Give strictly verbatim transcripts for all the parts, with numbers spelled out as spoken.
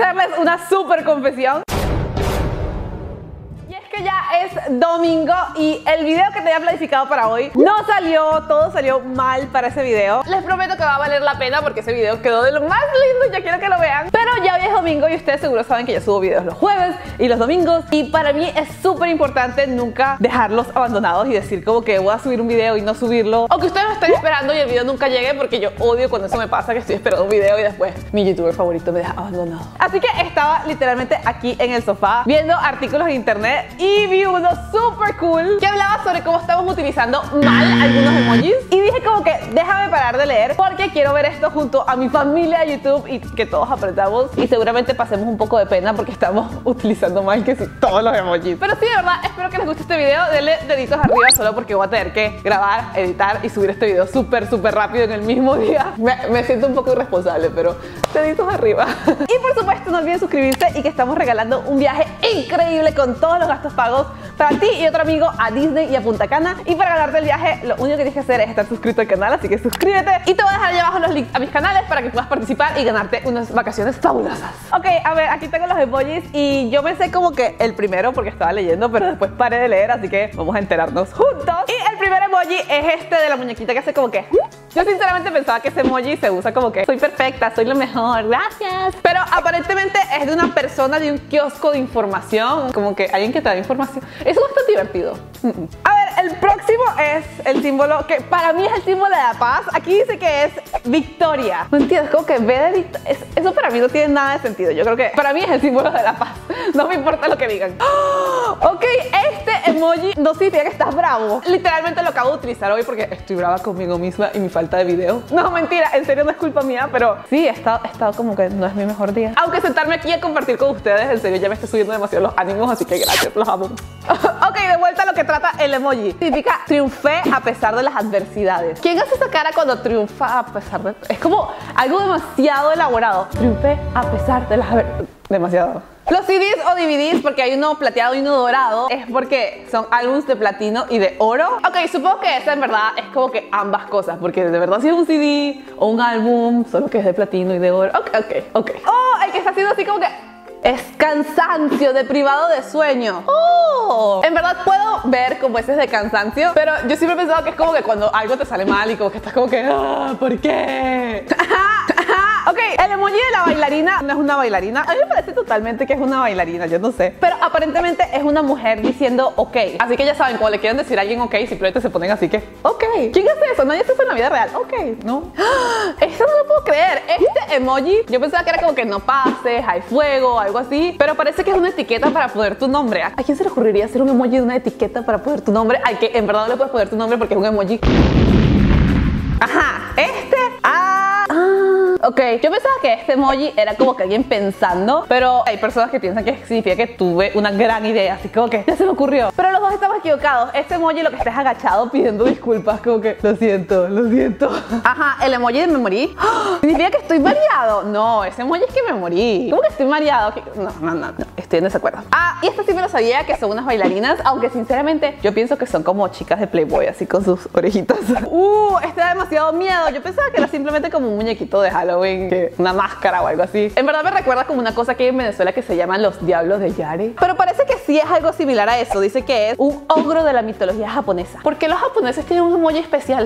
hacerles una súper confesión. Y es que ya es domingo y el video que tenía planificado para hoy no salió, todo salió mal para ese video. Les prometo que va a valer la pena porque ese video quedó de lo más lindo, ya quiero que lo vean. Pero ya hoy es domingo y ustedes seguro saben que yo subo videos los jueves y los domingos. Y para mí es súper importante nunca dejarlos abandonados y decir como que voy a subir un video y no subirlo. O que ustedes me estén esperando y el video nunca llegue, porque yo odio cuando eso me pasa, que estoy esperando un video y después mi youtuber favorito me deja abandonado. Así que estaba literalmente aquí en el sofá viendo artículos en internet y vi uno súper cool que hablaba sobre cómo estamos utilizando mal algunos emojis. Y dije como que déjame parar de leer porque quiero ver esto junto a mi familia de YouTube y que todos aprendamos y seguramente pasemos un poco de pena porque estamos utilizando mal que sí, todos los emojis. Pero sí, de verdad, espero que les guste este video. Denle deditos arriba solo porque voy a tener que grabar, editar y subir este video súper, súper rápido en el mismo día. Me, me siento un poco irresponsable, pero deditos arriba. Y por supuesto, no olviden suscribirse y que estamos regalando un viaje increíble con todos los gastos pagos para ti y otro amigo a Disney y a Punta Cana. Y para ganarte el viaje, lo único que tienes que hacer es estar suscrito al canal, así que suscríbete. Y te voy a dejar allá abajo los links a mis canales para que puedas participar y ganarte unas vacaciones fabulosas. Ok, a ver, aquí tengo los emojis y yo pensé como que el primero porque estaba leyendo, pero después paré de leer, así que vamos a enterarnos juntos. Y el primer emoji es este de la muñequita que hace como que... Yo sinceramente pensaba que ese emoji se usa como que soy perfecta, soy lo mejor, gracias. Pero aparentemente es de una persona de un kiosco de información, como que alguien que te da información. Eso es bastante divertido. A ver, el próximo es el símbolo que para mí es el símbolo de la paz. Aquí dice que es victoria. No entiendo, es como que ve de victoria. Eso para mí no tiene nada de sentido. Yo creo que para mí es el símbolo de la paz. No me importa lo que digan. ¡Oh! Ok, este emoji no significa que estás bravo. Literalmente lo acabo de utilizar hoy porque estoy brava conmigo misma y mi falta de video. No, mentira, en serio no es culpa mía, pero sí, he estado, he estado como que no es mi mejor día. Aunque sentarme aquí a compartir con ustedes, en serio ya me está subiendo demasiado los ánimos, así que gracias, los amo. Ok, de vuelta a lo que trata el emoji. Significa triunfé a pesar de las adversidades. ¿Quién hace esa cara cuando triunfa a pesar de...? Es como algo demasiado elaborado. Triunfé a pesar de las adversidades. Demasiado. Los C Ds o D V Ds, porque hay uno plateado y uno dorado, es porque son álbumes de platino y de oro. Ok, supongo que esa en verdad es como que ambas cosas, porque de verdad si es un C D o un álbum, solo que es de platino y de oro. Ok, ok, ok. Oh, el que está haciendo así como que... Es cansancio, deprivado de sueño. Oh, en verdad puedo ver como ese es de cansancio, pero yo siempre he pensado que es como que cuando algo te sale mal y como que estás como que ah, ¿por qué? Ok, el emoji de la bailarina no es una bailarina. A mí me parece totalmente que es una bailarina, yo no sé. Pero aparentemente es una mujer diciendo ok. Así que ya saben, cuando le quieren decir a alguien ok, simplemente se ponen así que ok. ¿Quién hace eso? Nadie hace eso en la vida real. Ok, ¿no? Esto no lo puedo creer. Este emoji, yo pensaba que era como que no pases, hay fuego, algo así. Pero parece que es una etiqueta para poner tu nombre. ¿A quién se le ocurriría hacer un emoji de una etiqueta para poner tu nombre? Al que en verdad no le puedes poner tu nombre porque es un emoji. Ajá, este... Ah... ah. Ok, yo pensaba que este emoji era como que alguien pensando, pero hay personas que piensan que significa que tuve una gran idea, así como que ya se me ocurrió. Pero los dos estamos equivocados. Este emoji lo que está es agachado pidiendo disculpas, como que lo siento, lo siento. Ajá, el emoji de me morí. ¡Oh! ¿Significa que estoy mareado? No, ese emoji es que me morí. ¿Cómo que estoy mareado? No, no, no, no, estoy en desacuerdo. Ah, y esta sí me lo sabía, que son unas bailarinas, aunque sinceramente yo pienso que son como chicas de Playboy, así con sus orejitas. Uh, este da demasiado miedo. Yo pensaba que era simplemente como un muñequito de Halloween. Que una máscara o algo así. En verdad me recuerda como una cosa que hay en Venezuela que se llaman los diablos de Yare. Pero parece que sí es algo similar a eso. Dice que es un ogro de la mitología japonesa. ¿Por qué los japoneses tienen un emoji especial?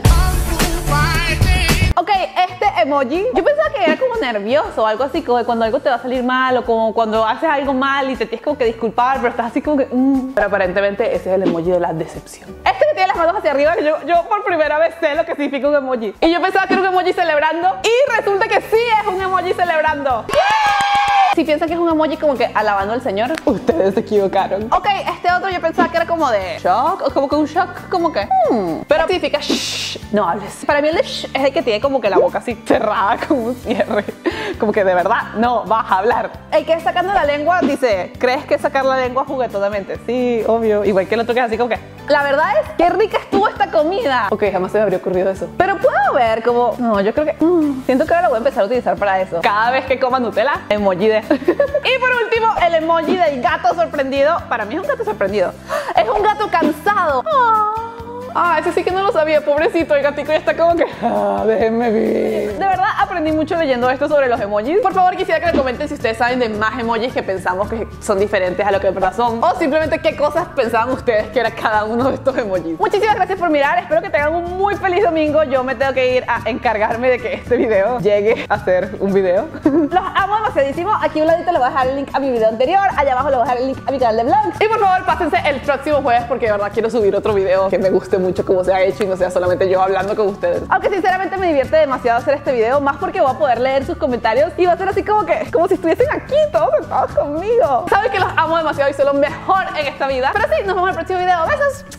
Ok, este emoji, yo pensaba que era como nervioso o algo así, como cuando algo te va a salir mal o como cuando haces algo mal y te tienes como que disculpar, pero estás así como que... Mm. Pero aparentemente ese es el emoji de la decepción. Este que tiene las manos hacia arriba, yo, yo por primera vez sé lo que significa un emoji. Y yo pensaba que era un emoji celebrando y resulta que sí es un emoji celebrando. ¡Yeah! Si piensan que es un emoji como que alabando al Señor, ustedes se equivocaron. Ok, este otro yo pensaba que era como de shock, o como que un shock, como que hmm. Pero significa shh, no hables. Para mí el de shh es el que tiene como que la boca así cerrada con un cierre. Como que de verdad no vas a hablar. El que es sacando la lengua dice, ¿crees que sacar la lengua juguetonamente? Sí, obvio. Igual que el otro que es así como que, la verdad es que rica estuvo esta comida. Ok, jamás se me habría ocurrido eso. Pero puedo ver como, no, yo creo que mm, siento que ahora lo voy a empezar a utilizar para eso. Cada vez que coma Nutella, emoji de... Y por último, el emoji del gato sorprendido. Para mí es un gato sorprendido. Es un gato cansado. Oh. Ah, ese sí que no lo sabía, pobrecito, el gatico ya está como que, ah, déjenme vivir. De verdad aprendí mucho leyendo esto sobre los emojis. Por favor, quisiera que me comenten si ustedes saben de más emojis que pensamos que son diferentes a lo que de verdad son, o simplemente qué cosas pensaban ustedes que era cada uno de estos emojis. Muchísimas gracias por mirar, espero que tengan un muy feliz domingo. Yo me tengo que ir a encargarme de que este video llegue a ser un video. Los amo demasiadísimo. Aquí a un ladito les voy a dejar el link a mi video anterior, allá abajo les voy a dejar el link a mi canal de vlogs. Y por favor, pásense el próximo jueves porque de verdad quiero subir otro video que me guste mucho como se ha hecho y no sea solamente yo hablando con ustedes. Aunque sinceramente me divierte demasiado hacer este video, más porque voy a poder leer sus comentarios y va a ser así como que, como si estuviesen aquí todos sentados conmigo. Saben que los amo demasiado y soy lo mejor en esta vida. Pero sí, nos vemos en el próximo video. Besos.